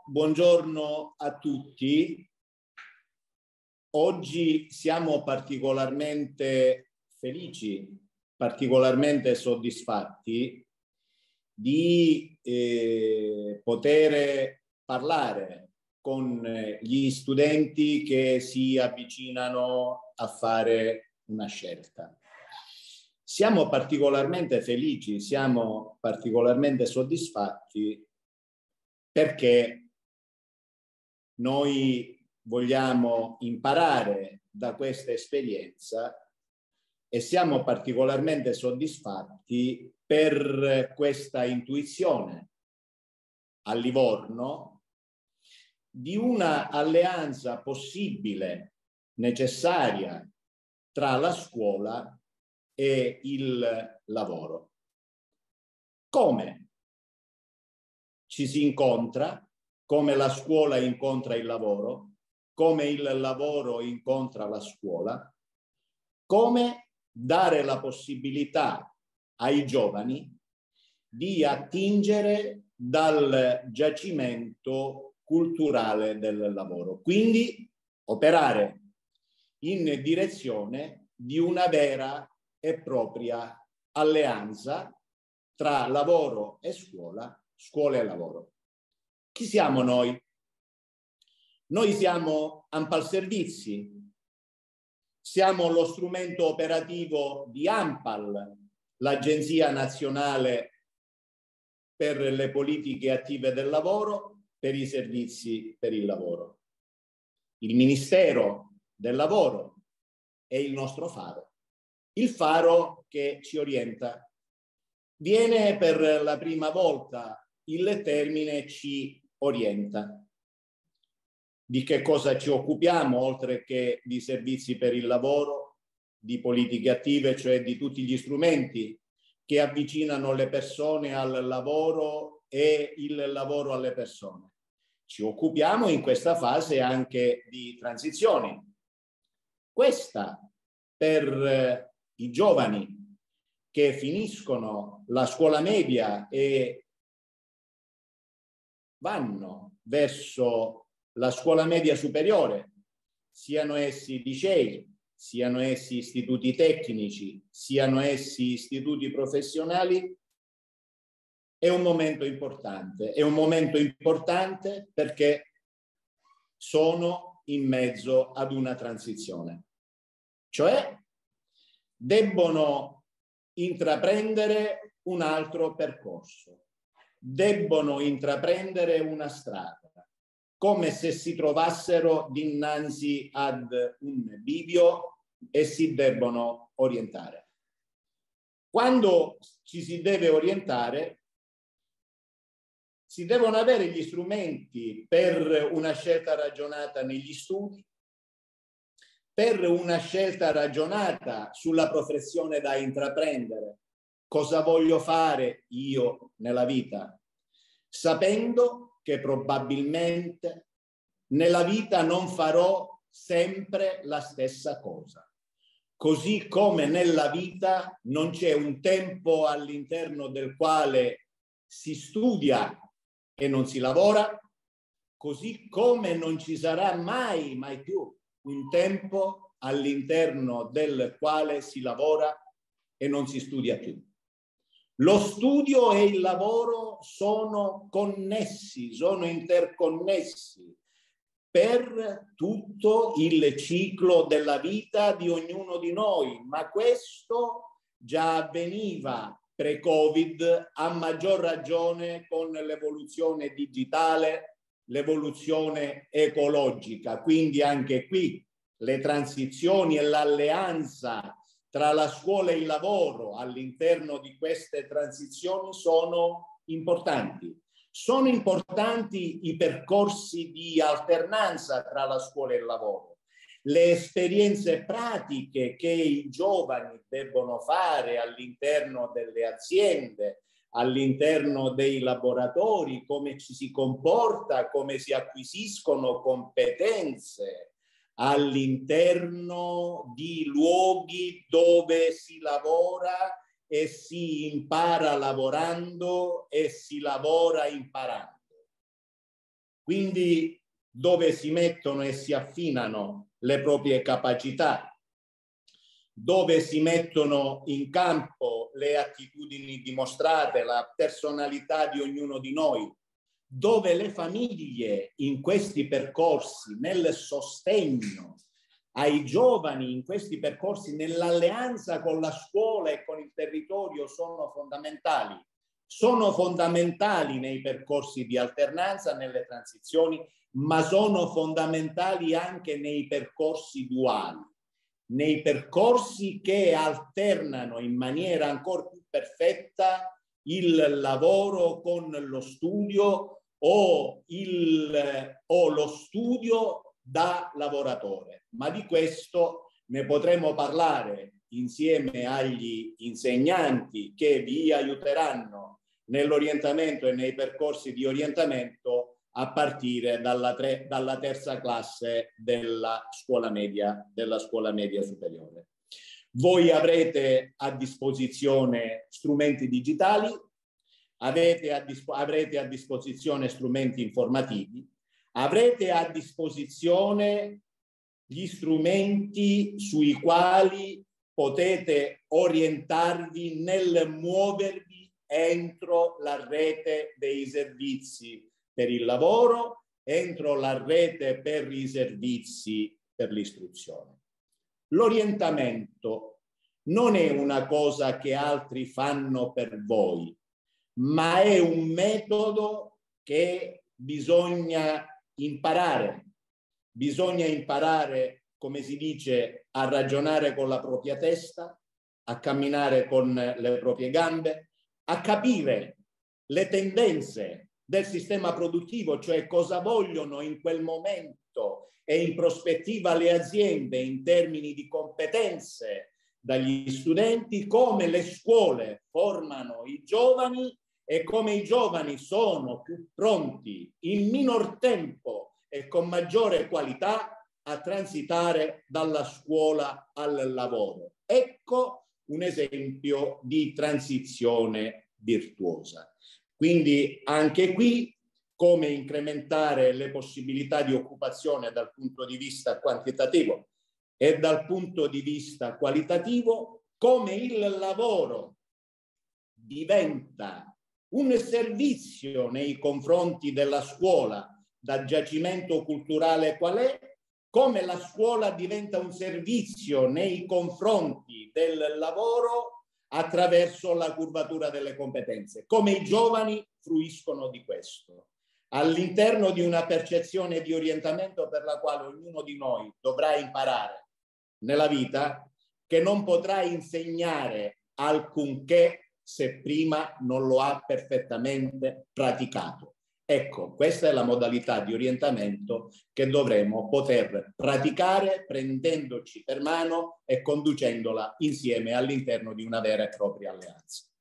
Buongiorno a tutti. Oggi siamo particolarmente felici, particolarmente soddisfatti di poter parlare con gli studenti che si avvicinano a fare una scelta. Siamo particolarmente felici, siamo particolarmente soddisfatti perché noi vogliamo imparare da questa esperienza e siamo particolarmente soddisfatti per questa intuizione a Livorno di una alleanza possibile, necessaria tra la scuola e il lavoro. Come ci si incontra? Come la scuola incontra il lavoro, come il lavoro incontra la scuola, come dare la possibilità ai giovani di attingere dal giacimento culturale del lavoro, quindi operare in direzione di una vera e propria alleanza tra lavoro e scuola, scuola e lavoro. Chi siamo noi? Noi siamo ANPAL Servizi, siamo lo strumento operativo di ANPAL, l'Agenzia Nazionale per le Politiche Attive del Lavoro, per i servizi per il lavoro. Il Ministero del Lavoro è il nostro faro, il faro che ci orienta. Viene per la prima volta il termine ci orienta. Di che cosa ci occupiamo, oltre che di servizi per il lavoro, di politiche attive, cioè di tutti gli strumenti che avvicinano le persone al lavoro e il lavoro alle persone. Ci occupiamo in questa fase anche di transizioni. Questa per i giovani che finiscono la scuola media e vanno verso la scuola media superiore, siano essi licei, siano essi istituti tecnici, siano essi istituti professionali, è un momento importante. È un momento importante perché sono in mezzo ad una transizione. Cioè, debbono intraprendere un altro percorso. Debbono intraprendere una strada, come se si trovassero dinanzi ad un bivio e si debbono orientare. Quando ci si deve orientare, si devono avere gli strumenti per una scelta ragionata negli studi, per una scelta ragionata sulla professione da intraprendere. Cosa voglio fare io nella vita? Sapendo che probabilmente nella vita non farò sempre la stessa cosa. Così come nella vita non c'è un tempo all'interno del quale si studia e non si lavora, così come non ci sarà mai più un tempo all'interno del quale si lavora e non si studia più. Lo studio e il lavoro sono connessi, sono interconnessi per tutto il ciclo della vita di ognuno di noi, ma questo già avveniva pre-Covid, a maggior ragione con l'evoluzione digitale, l'evoluzione ecologica. Quindi anche qui le transizioni e l'alleanza tra la scuola e il lavoro all'interno di queste transizioni sono importanti. Sono importanti i percorsi di alternanza tra la scuola e il lavoro, le esperienze pratiche che i giovani debbono fare all'interno delle aziende, all'interno dei laboratori, come ci si comporta, come si acquisiscono competenze all'interno di luoghi dove si lavora e si impara lavorando e si lavora imparando. quindi dove si mettono e si affinano le proprie capacità, dove si mettono in campo le attitudini dimostrate, la personalità di ognuno di noi, dove le famiglie in questi percorsi, nel sostegno ai giovani in questi percorsi, nell'alleanza con la scuola e con il territorio, sono fondamentali. Sono fondamentali nei percorsi di alternanza, nelle transizioni, ma sono fondamentali anche nei percorsi duali, nei percorsi che alternano in maniera ancora più perfetta il lavoro con lo studio o lo studio da lavoratore. Ma di questo ne potremo parlare insieme agli insegnanti che vi aiuteranno nell'orientamento e nei percorsi di orientamento a partire dalla terza classe della scuola media superiore. Voi avrete a disposizione strumenti digitali, avrete a disposizione strumenti informativi, avrete a disposizione gli strumenti sui quali potete orientarvi nel muovervi entro la rete dei servizi per il lavoro, entro la rete per i servizi per l'istruzione. L'orientamento non è una cosa che altri fanno per voi, ma è un metodo che bisogna imparare. Bisogna imparare, come si dice, a ragionare con la propria testa, a camminare con le proprie gambe, a capire le tendenze del sistema produttivo, cioè cosa vogliono in quel momento e in prospettiva le aziende in termini di competenze dagli studenti, come le scuole formano i giovani e come i giovani sono più pronti in minor tempo e con maggiore qualità a transitare dalla scuola al lavoro. Ecco un esempio di transizione virtuosa. Quindi anche qui come incrementare le possibilità di occupazione dal punto di vista quantitativo e dal punto di vista qualitativo, come il lavoro diventa un servizio nei confronti della scuola, dal giacimento culturale qual è, come la scuola diventa un servizio nei confronti del lavoro attraverso la curvatura delle competenze, come i giovani fruiscono di questo, all'interno di una percezione di orientamento per la quale ognuno di noi dovrà imparare nella vita, che non potrà insegnare alcunché se prima non lo ha perfettamente praticato. Ecco, questa è la modalità di orientamento che dovremo poter praticare prendendoci per mano e conducendola insieme all'interno di una vera e propria alleanza.